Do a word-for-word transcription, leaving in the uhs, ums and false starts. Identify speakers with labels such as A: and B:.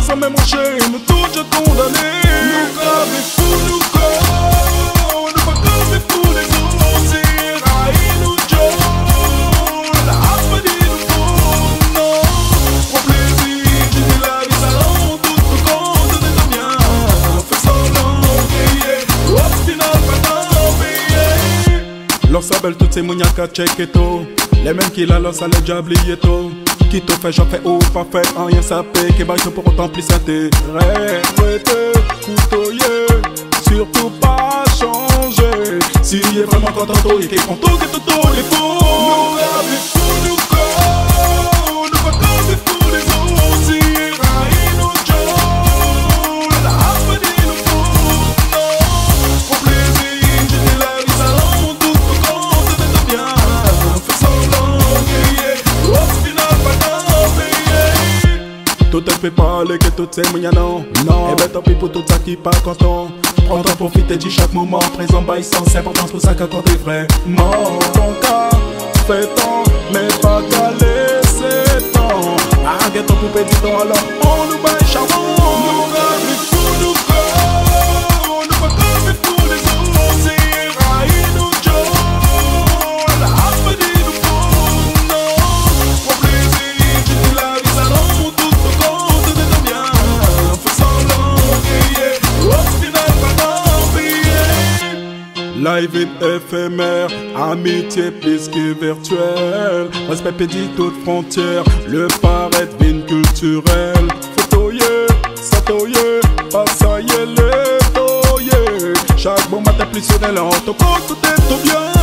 A: sans même rocher, nous tous déjà condamnés. Nous graves et fous, nous corps, nous pas comme les fous, les autres, c'est raï, nous Joe. La race me dit nous fous, non. Prends plaisir, tu dis la vie, ça rend tout le compte de bien. On fait semblant, yeah, au final, pas d'en payer. Leur sabelle, toutes ces mouniaques à check et tout. Les mêmes qui la lancent à les diable et tout. Qui te fait, j'en fais ou pas fait, en rien ça paie. Qui baille pour autant plus intérêt. Souhaitez, couteauiller, surtout pas changer. S'il y est vraiment content, il est content que tout les faux. Nous graves les fous, nous corps, nous pas comme les fous, les autres. Si raï, nous Joe. La race me dit nous fous, non. Pour plaisir, tu dis la vie, ça rend tout le compte de bien. On fait semblant, yeah, au final. Tout elle fait parler que tout c'est mouillant non. Non. Et ben tant pis pour tout ça qui pas content. Prends ton profiter de chaque moment présent by sans importance pour ça qu'à quand t'es vraiment. Ton cas, fais ton, mais pas qu'à laisser temps. Arrête ton poupée du temps alors on nous baille charbon. Nous graves les fous, nous corps, nous pas comme les fous, les autres, c'est raï, nous Joe. La race me dit nous fous, non. Pour plaisir, tu dis la vie, ça rend tout. Live in éphémère, amitié plus que virtuelle. Respect pédit toute frontière, le paraître vine culturel. Photoyer, satoyer, passailler, les toyer. Chaque bon matin plus sur des lents, tout est tout bien.